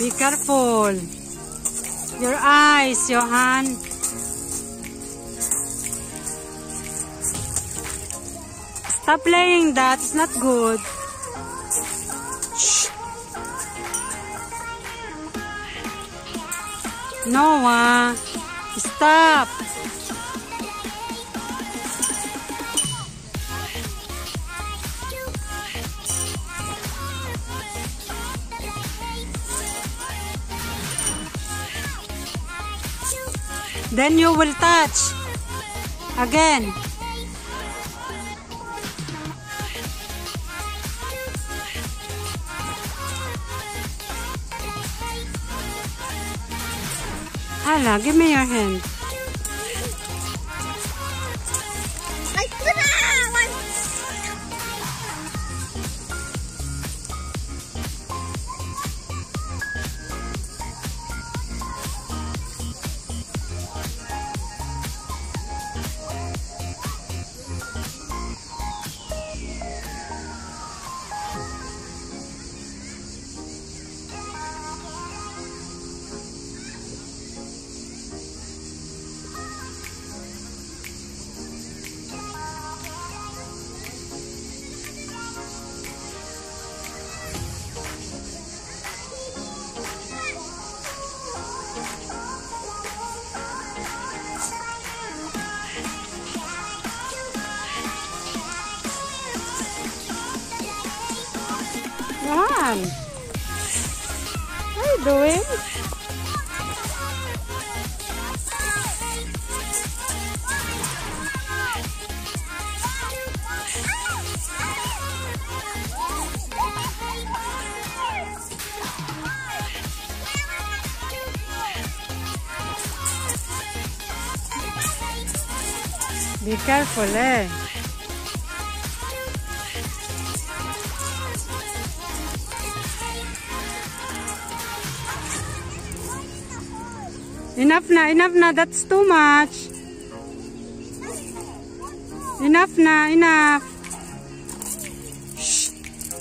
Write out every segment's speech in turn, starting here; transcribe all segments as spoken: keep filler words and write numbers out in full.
Be careful. Your eyes, Johan. Stop playing that. It's not good. Shh. Noah, stop. Then you will touch again. Hala, give me your hand. Johan, what are you doing? Be careful, eh? Enough na, enough na. That's too much. Enough na, enough. Shh.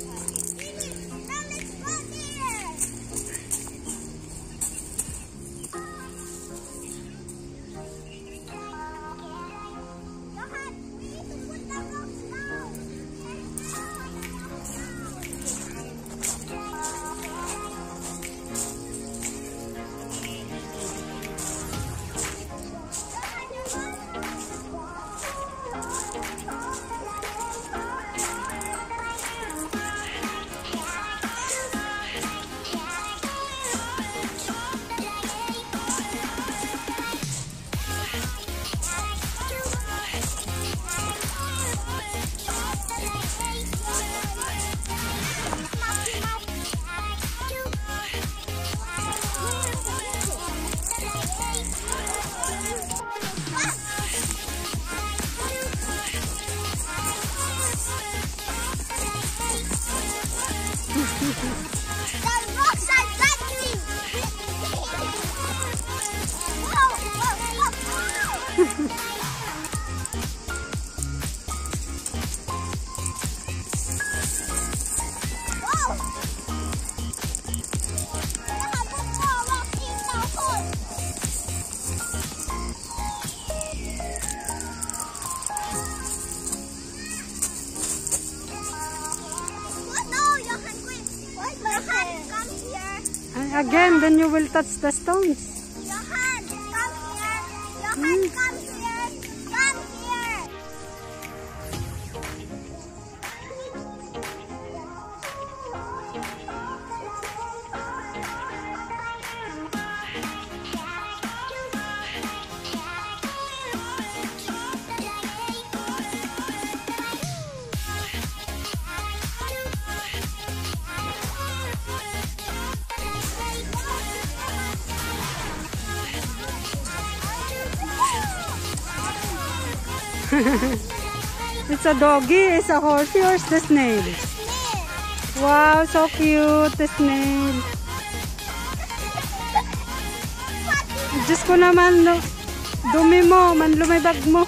The rocks are touching. Whoa, whoa, whoa, whoa. Again, then you will touch the stones. Johan, come here. Johan, mm. come here. Come here. It's a doggy, it's a horsey, or it's the snail? Wow, so cute, the snail. Diyos ko naman, no, dumi mo, manlumibag mo.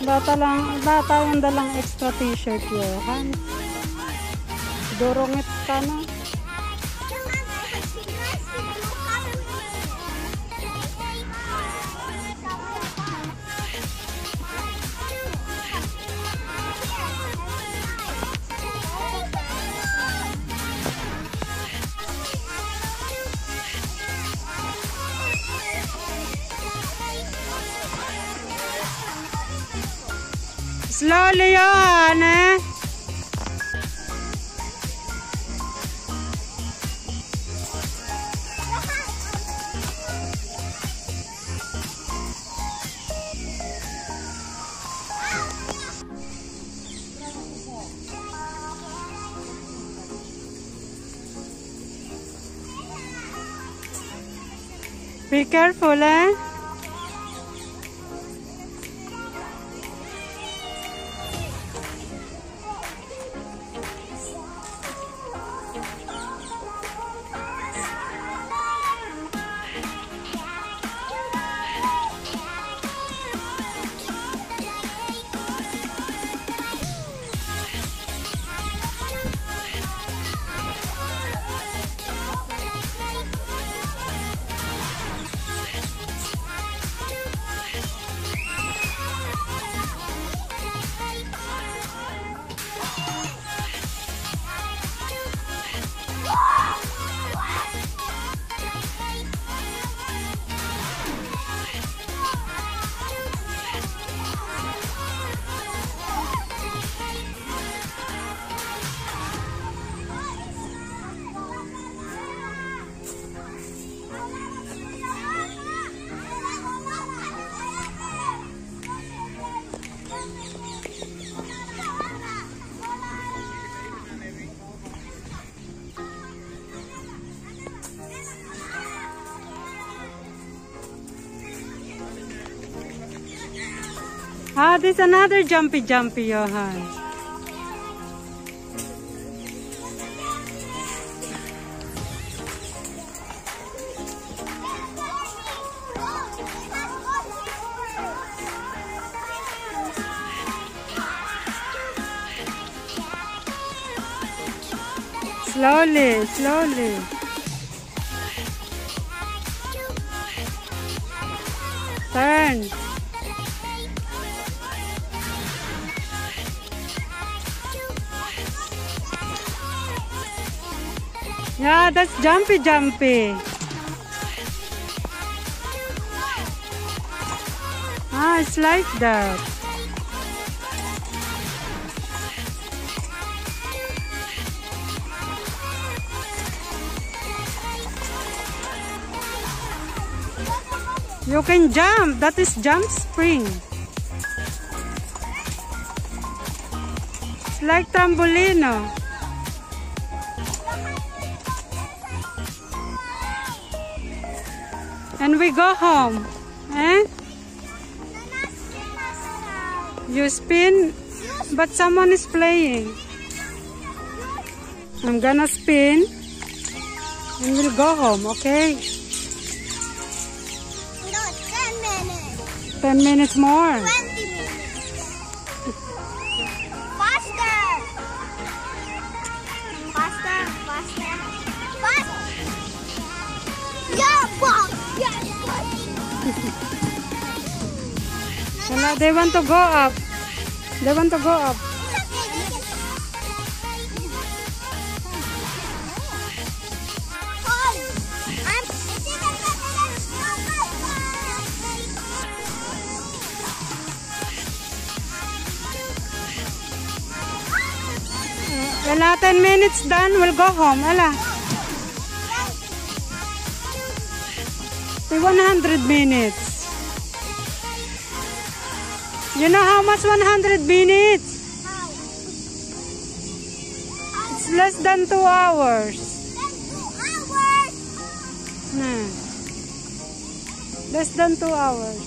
Bata lang, bata yung dalang extra t-shirt Johan. Dorongit ka na. Slowly, Johan, eh? Be careful, eh? Ah, there's another jumpy jumpy, Johan. Slowly, slowly. Turn. Yeah, that's jumpy jumpy. Ah, it's like that. You can jump. That is jump spring. It's like trambolino. And we go home. Eh? You spin, but someone is playing. I'm gonna spin and we'll go home, okay? No, ten minutes. Ten minutes more. twenty minutes. Faster. Faster, faster. Faster. Yeah, wow. Wala, they want to go up. They want to go up. Wala, ten minutes done. We'll go home. Wala. one hundred minutes. You know how much one hundred minutes? It's less than two hours. Hmm. Less than two hours.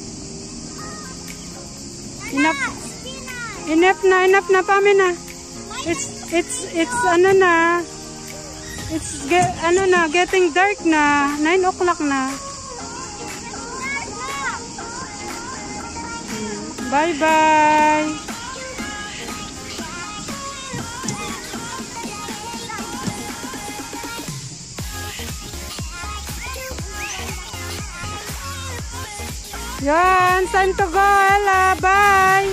Enough. Enough na, enough na, Pamina. It's, it's, it's, ano na. It's, get, ano na, getting dark na. nine o'clock na. Bye-bye. Yan, time to go, Ella. Bye.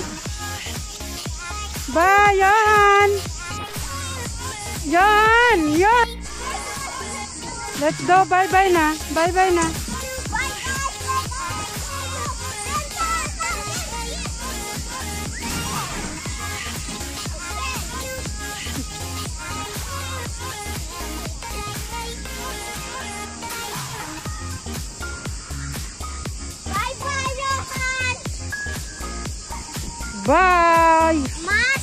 Bye, yan. Yan, yan. Let's go, bye-bye na. Bye-bye na. Bye. Bye.